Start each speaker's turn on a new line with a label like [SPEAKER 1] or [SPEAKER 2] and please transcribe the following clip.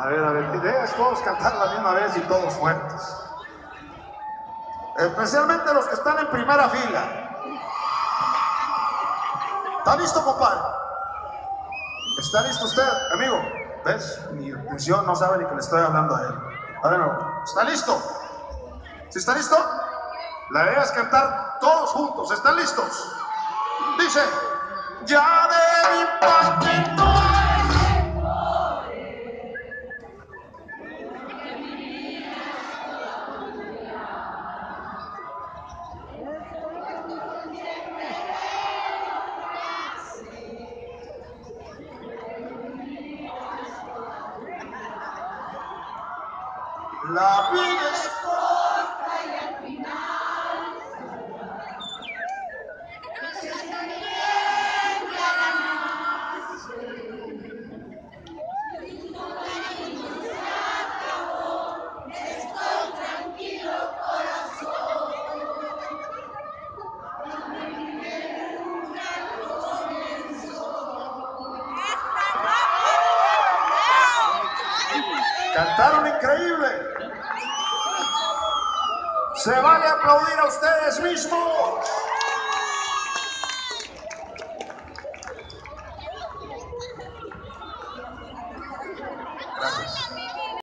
[SPEAKER 1] A ver, ideas, todos cantar la misma vez y todos fuertes. Especialmente los que están en primera fila. ¿Está listo, compadre? ¿Está listo usted, amigo? ¿Ves? Mi atención no sabe ni que le estoy hablando a él. A ver, no. ¿Está listo? ¿Sí está listo? La idea es cantar todos juntos. ¿Están listos? Dice, ya de mi parte no. La vida es corta y al final siempre ganaste. Tu cariño se acabó, estoy tranquilo, corazón. Un gran comienzo. Cantaron increíble. Se vale aplaudir a ustedes mismos.